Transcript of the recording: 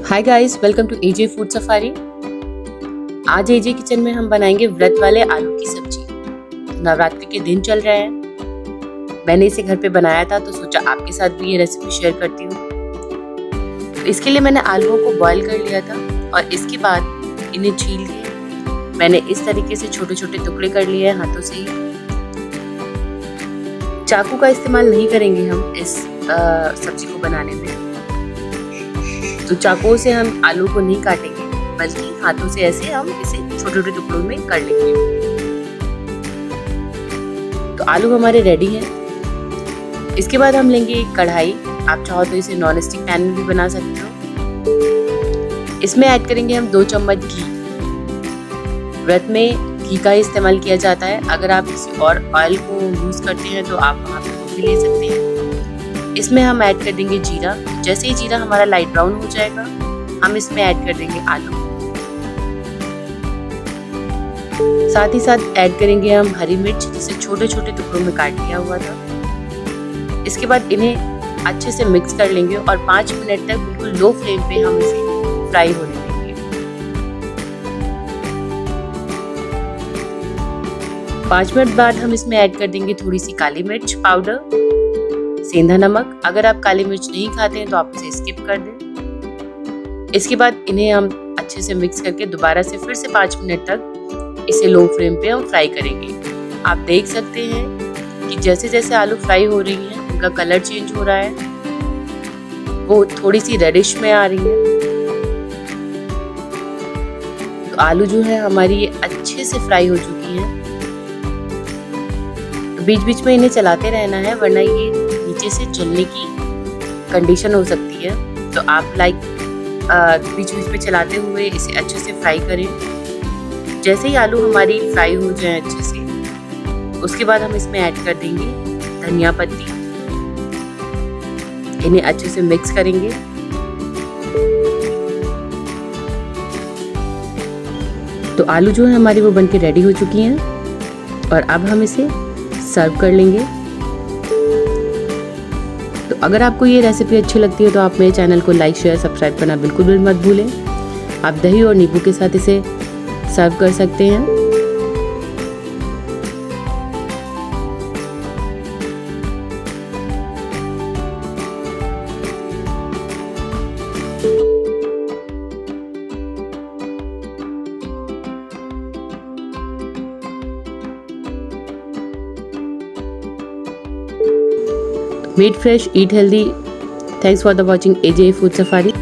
Hi guys, welcome to AJ food safari. आज AJ kitchen में हम बनाएंगे व्रत वाले आलू की सब्जी। नवरात्रि के दिन चल रहे हैं। मैंने इसे घर पे बनाया था तो सोचा आपके साथ भी ये रेसिपी शेयर करती हूँ। तो इसके लिए मैंने आलूओं को बॉईल कर लिया था और इसके बाद इन्हें छील के मैंने इस तरीके से छोटे छोटे टुकड़े कर लिए हैं हाथों से ही। चाकू का इस्तेमाल नहीं करेंगे हम इस सब्जी को बनाने में, तो चाकू से हम आलू को नहीं काटेंगे बल्कि हाथों से ऐसे हम इसे छोटे छोटे टुकड़ों में कर लेंगे। तो आलू हमारे रेडी हैं। इसके बाद हम लेंगे एक कढ़ाई। आप चाहो तो इसे नॉन स्टिक पैन में भी बना सकते हो। इसमें ऐड करेंगे हम 2 चम्मच घी। व्रत में घी का इस्तेमाल किया जाता है। अगर आप किसी और ऑयल को यूज करते हैं तो आप वहाँ पे वो भी ले सकते हैं। इसमें हम ऐड कर देंगे जीरा। जैसे ही जीरा हमारा लाइट ब्राउन हो जाएगा हम इसमें ऐड कर देंगे आलू। साथ ही साथ ऐड करेंगे हम हरी मिर्च, जिसे छोटे छोटे टुकड़ों में काट लिया हुआ था। इसके बाद इन्हें अच्छे से मिक्स कर लेंगे और 5 मिनट तक बिल्कुल लो फ्लेम पे हम इसे फ्राई होने देंगे। 5 मिनट बाद हम इसमें ऐड कर देंगे थोड़ी सी काली मिर्च पाउडर, सेंधा नमक। अगर आप काली मिर्च नहीं खाते हैं तो आप इसे स्किप कर दें। इसके बाद इन्हें हम अच्छे से मिक्स करके दोबारा से फिर से 5 मिनट तक इसे लो फ्लेम पे हम फ्राई करेंगे। आप देख सकते हैं कि जैसे जैसे आलू फ्राई हो रही हैं उनका कलर चेंज हो रहा है, वो थोड़ी सी रेडिश में आ रही है। तो आलू जो है हमारी अच्छे से फ्राई हो चुकी है। तो बीच बीच में इन्हें चलाते रहना है, वरना ये नीचे से जलने की कंडीशन हो सकती है। तो आप बीच बीच में चलाते हुए इसे अच्छे से फ्राई करें। जैसे ही आलू हमारी फ्राई हो जाए अच्छे से, उसके बाद हम इसमें ऐड कर देंगे धनिया पत्ती। इन्हें अच्छे से मिक्स करेंगे। तो आलू जो है हमारी वो बनके रेडी हो चुकी हैं और अब हम इसे सर्व कर लेंगे। तो अगर आपको ये रेसिपी अच्छी लगती है तो आप मेरे चैनल को लाइक शेयर सब्सक्राइब करना बिल्कुल भी मत भूलें। आप दही और नींबू के साथ इसे सर्व कर सकते हैं। Meet fresh, eat healthy. Thanks for the watching AJ Food Safari.